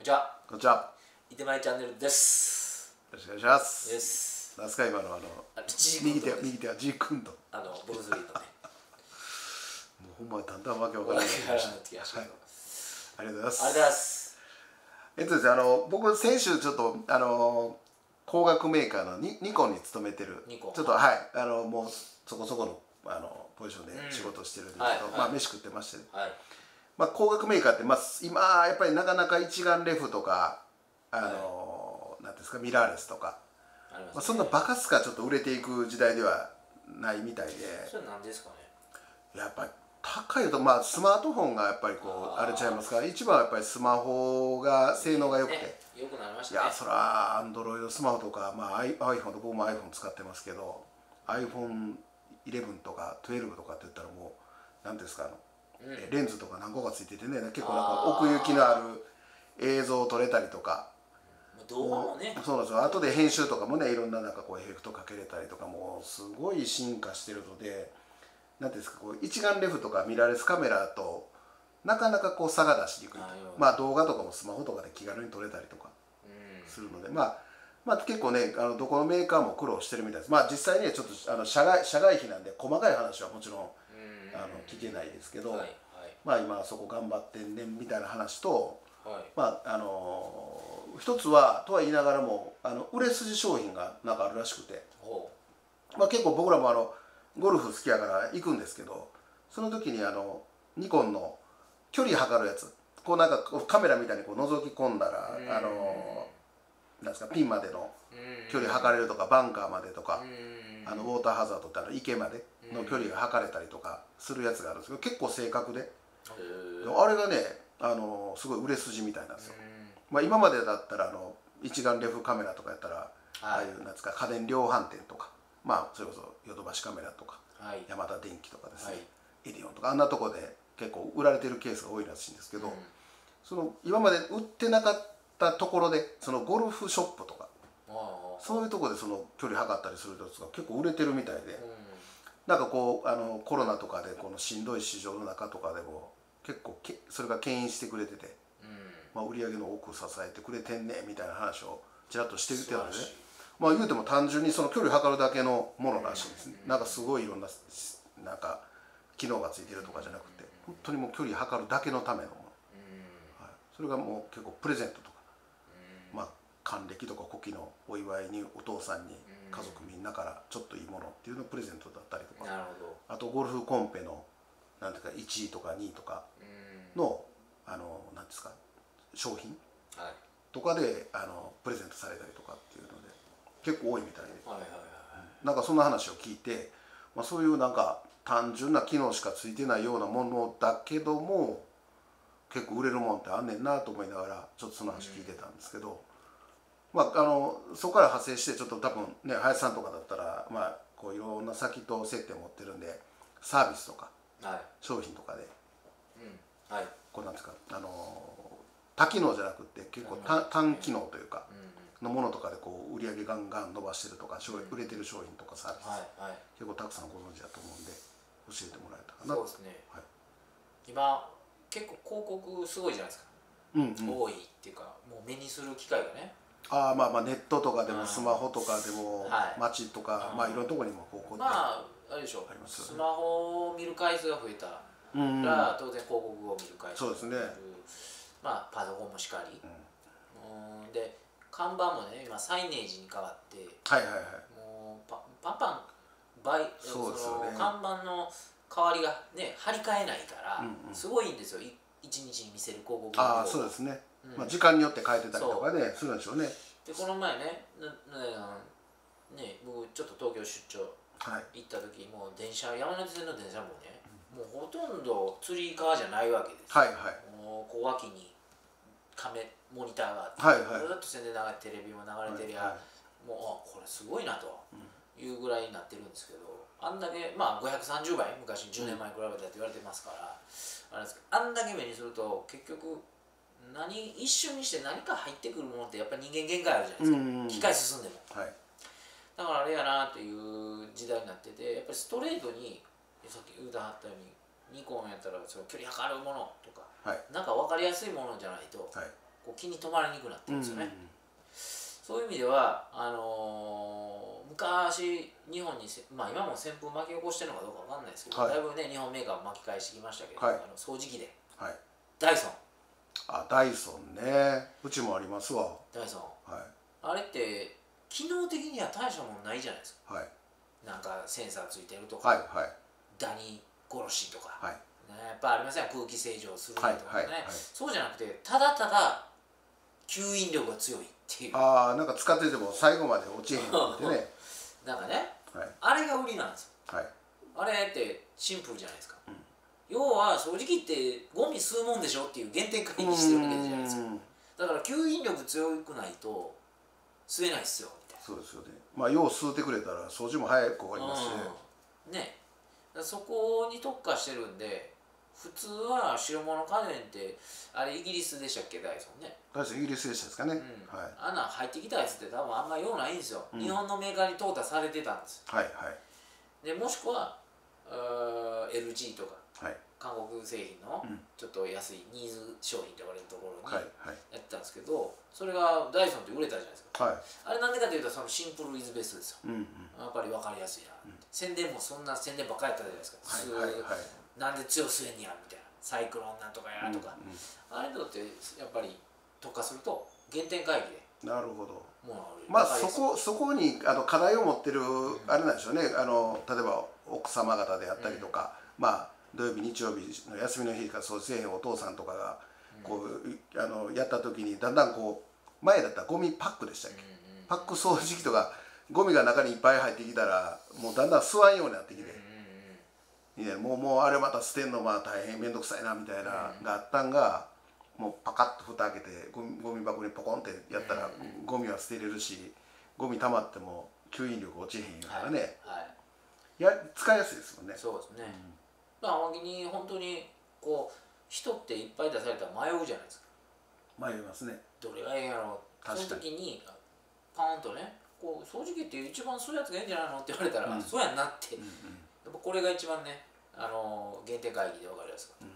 ちは。 こんにちは。 いてまいチャンネルです。 よろしくお願いします。 です。 なんですか今の右手はジークンド。 ブルース・リーのね。 もうほんまにだんだんわけわからなくなってきました。はい。ありがとうございます。 ありがとうございます。 ですね、僕先週ちょっと工学メーカーのニコンに勤めてる、ちょっとはいもうそこそこのポジションで仕事してるんですけど、まあ飯食ってまして、まあ工学メーカーって今やっぱりなかなか一眼レフとかなんですかミラーレスとか、まあそんなバカすかちょっと売れていく時代ではないみたいで。 それなんですかね。 やっぱり高いとまあスマートフォンがやっぱりこうあれちゃいますから、一番はやっぱりスマホが性能が良くて、 良くなりましたね。 いやそらアンドロイドスマホとか、まあ、iPhone と僕も iPhone 使ってますけど iPhone11 とか12とかって言ったらもう何ですかレンズとか何個かついててね、結構なんか奥行きのある映像を撮れたりとか、 動画もね、 そうなんですよ。後で編集とかもねいろんななんかこうエフェクトかけれたりとかもすごい進化してるので、なんていうんですかこう一眼レフとかミラーレスカメラとなかなかこう差が出しにくいと、まあ動画とかもスマホとかで気軽に撮れたりとかするので、まあ結構ねどこのメーカーも苦労してるみたいです。まあ実際ねちょっと社外費なんで細かい話はもちろん聞けないですけど、まあ今そこ頑張ってんねんみたいな話と、まあ一つはとは言いながらも売れ筋商品がなんかあるらしくて、まあ結構僕らもゴルフ好きやから行くんですけど、その時にニコンの距離測るやつ、こうなんかカメラみたいにこう覗き込んだらなんですかピンまでの距離測れるとかバンカーまでとかウォーターハザードって池までの距離が測れたりとかするやつがあるんですけど、結構正確であれがねすごい売れ筋みたいなんですよ。まあ今までだったら一眼レフカメラとかやったらああいうなんですか家電量販店とか、まあそれこそヨドバシカメラとかヤマダ電機とかですね、エディオンとかあんなとこで結構売られてるケースが多いらしいんですけど、その今まで売ってなかったところでそのゴルフショップとかそういうところでその距離測ったりするやつが結構売れてるみたいで、なんかこうコロナとかでこのしんどい市場の中とかでも結構それが牽引してくれてて、まあ売り上げの多く支えてくれてんねみたいな話をちらっとしてるってのでね、まあ言うても単純にその距離測るだけのものらしいんですね。なんかすごいいろんななんか機能がついてるとかじゃなくて、本当にもう距離測るだけのためのもの、それがもう結構プレゼントとか、まあ還暦とか古希のお祝いにお父さんに家族みんなからちょっといいものっていうのプレゼントだったりとか、あとゴルフコンペのなんていうか1位とか2位とかのなんですか商品とかでプレゼントされたりとかっていうので結構多いみたいで、なんかそんな話を聞いて、まあ、そういうなんか単純な機能しかついてないようなものだけども結構売れるもんってあんねんなと思いながらちょっとその話聞いてたんですけど、まあそこから派生してちょっと多分ね林さんとかだったらまあこういろんな先と接点を持ってるんでサービスとか商品とかでこうなんですか多機能じゃなくて結構単機能というかのものとかでこう売り上げガンガン伸ばしてるとか売れてる商品とかサービス結構たくさんご存知だと思うんで教えてもらえたかな。 そうですね。今結構広告すごいじゃないですか。多いっていうかもう目にする機会がね。 まあネットとかでもスマホとかでも街とかまあいろんなところにも広告ってまああれでしょう。スマホを見る回数が増えたら当然広告を見る回数が増える。まあパソコンもしかり。で看板もね今サイネージに変わってもうパンパン看板の代わりがね張り替えないからすごいんですよ、一日に見せる広告の量。 そうですね、まあ時間によって変えてたりとかねするんでしょうね。 でこの前ね僕ちょっと東京出張行った時もう山手線の電車もねもうほとんどつり革じゃないわけですよ。もう小脇にモニターがあってずっと宣伝テレビも流れてりゃもうこれすごいなというぐらいになってるんですけど、あんだけまあ530倍昔10年前に比べたって言われてますからあれですけど、あんだけ目にすると結局一瞬にして何か入ってくるものってやっぱり人間限界あるじゃないですか、機械進んでも。だからあれやなという時代になってて、やっぱりストレートにさっき言うたはったようにニコンやったらその距離測るものとか、なんか分かりやすいものじゃないと、 こう気に留まりにくくなってるんですよね。そういう意味では昔日本にまあ今も旋風巻き起こしてるのかどうかわかんないですけど、だいぶね日本メーカー巻き返してきましたけど、掃除機で、ダイソン。 ダイソンね、うちもありますわ。 ダイソン、あれって機能的には大したもんないじゃないですか。なんかセンサーついてるとか、ダニ殺しとか、やっぱありません、空気清浄するとかね。そうじゃなくてただただ吸引力が強いっていう。 なんか使ってても最後まで落ちへんってね。 なんかね、あれが売りなんですよ。あれってシンプルじゃないですか。要は掃除機ってゴミ吸うもんでしょっていう原点回帰してるわけじゃないですか。だから吸引力強くないと吸えないっすよみたいな。 そうですよね。まあよう吸ってくれたら掃除も早く終わりますしね。そこに特化してるんで、普通は白物家電ってあれイギリスでしたっけ、ダイソンね。 ダイソンイギリスでしたですかね。 あんなん入ってきたやつって多分あんま用ないんですよ。日本のメーカーに淘汰されてたんです。でもしくはLG とか韓国製品のちょっと安いニーズ商品と呼ばれるところにやってたんですけど、それがダイソンって売れたじゃないですか。あれなんでかというとそのシンプルイズベストですよ。やっぱり分かりやすいな。宣伝もそんな宣伝ばっかりやったじゃないですか。なんで強吸えんやみたいな、サイクロンなんとかやとか、あれとってやっぱり特化すると原点回帰で。 なるほど。まあそこに課題を持ってるあれなんでしょうね。例えば奥様方であったりとか、まあ土曜日日曜日の休みの日からそうせえへんお父さんとかがこうやった時にだんだんこう前だったらゴミパックでしたっけ、パック掃除機とかゴミが中にいっぱい入ってきたらもうだんだん吸わんようになってきて、もうあれまた捨てんのまあ大変面倒くさいなみたいながあったんが、もうパカッと蓋開けてゴミ箱にポコンってやったらゴミは捨てれるし、ゴミ溜まっても吸引力落ちへんからね、使いやすいですもんね。 そうですね。まあに本当にこう人っていっぱい出されたら迷うじゃないですか。 迷いますね。 どれがええんやろう。その時にパーンとね、こう掃除機って一番そういうやつがいいんじゃないのって言われたら、そうやんなって。やっぱこれが一番ね、原点回帰で分かりやすかった。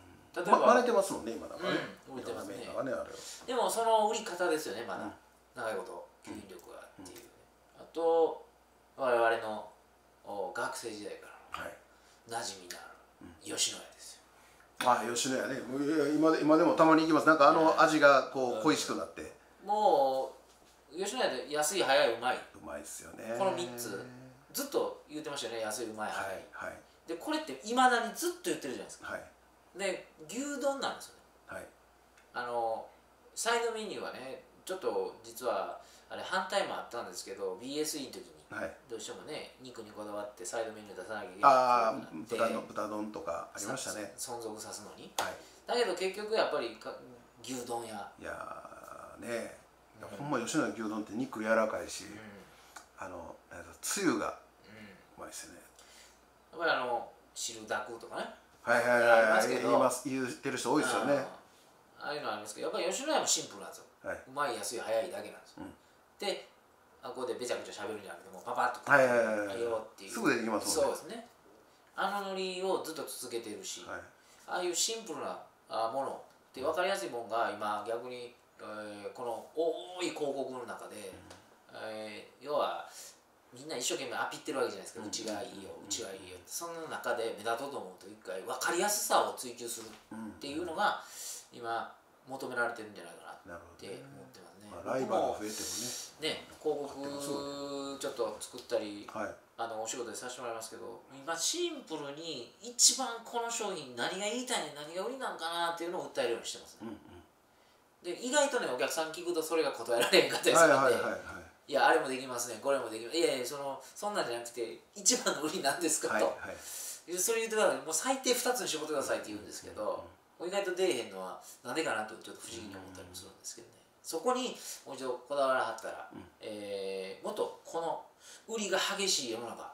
例えば割れてますもんね今だからね。 売れてますね。 でもその売り方ですよね、まだ長いこと吸引力がっていう。あと我々の学生時代から馴染みのある吉野家ですよ。 吉野家ね。今でもたまに行きます。なんか味がこう恋しくなって。 もう吉野家で安い早いうまい。 うまいですよね。 この3つずっと言ってましたよね、安いうまい早い。でこれっていまだにずっと言ってるじゃないですか。で牛丼なんですよね。サイドメニューはね、ちょっと実はあれ反対もあったんですけど BSE の時にどうしてもね肉にこだわってサイドメニュー出さなきゃいけないって豚丼とかありましたね、 存続さすのに。だけど結局やっぱり牛丼やね、ほんま吉野家牛丼って肉柔らかいし、つゆがうまいですよね。 やっぱり汁だくとかね、 言ってる人多いですよね。 ああいうのありますけど、やっぱり吉野家もシンプルなんですよ。うまい安い早いだけなんですよ。でここでべちゃべちゃ喋るんじゃなくてもうパパッとよっていう、 すぐできますもんね。 そうですね。ノリをずっと続けてるし、ああいうシンプルなものって分かりやすいものが今逆にこの多い広告の中で要はみんな一生懸命アピってるわけじゃないですか。うちがいいようちがいいよって。その中で目立とうと思うと一回分かりやすさを追求するっていうのが今求められてるんじゃないかなって思ってますね。 ライバルが増えてもね、広告ちょっと作ったりお仕事でさせてもらいますけど、今シンプルに一番この商品何が言いたいね、何が売りなんかなっていうのを訴えるようにしてますね。で意外とねお客さん聞くとそれが答えられへんかったりするんで、いやあれもできますね、これもできます、いやいやそんなんじゃなくて一番の売りなんですかと、それ言ってください、もう最低2つに絞ってくださいって言うんですけど、意外と出えへんのはなんでかなとちょっと不思議に思ったりもするんですけどね。そこにもう一度こだわらはったら、もっとこの売りが激しい世の中、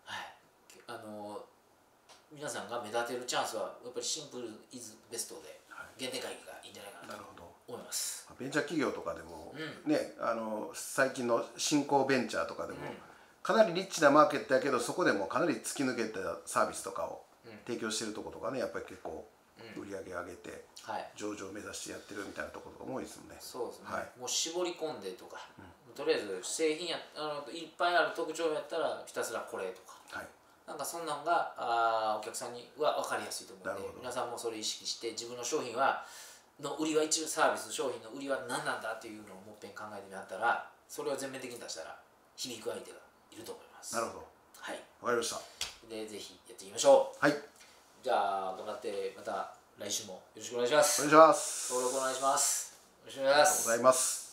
皆さんが目立てるチャンスはやっぱりシンプルイズベストで原点回帰がいいんじゃないかなと思います。 ベンチャー企業とかでもね、最近の新興ベンチャーとかでもかなりリッチなマーケットやけど、そこでもかなり突き抜けたサービスとかを提供してるとことかね、やっぱり結構売り上げ上げて、 はい、 上場を目指してやってるみたいなところが多いですもんね。 そうですね、 はい、 もう絞り込んでとか、とりあえず製品いっぱいある特徴やったらひたすらこれとか、はい、なんかそんなんがお客さんには分かりやすいと思うので、皆さんもそれ意識して自分の商品の売りは一応サービス商品の売りは何なんだっていうのをもっぺん考えてみなったら、それを全面的に出したら響く相手がいると思います。 なるほど、 はい、 わかりました。 でぜひやってみましょう。 はい、 じゃあ頑張ってまた来週もよろしくお願いします。 お願いします。 登録お願いします。よろしくお願いします。 ありがとうございます。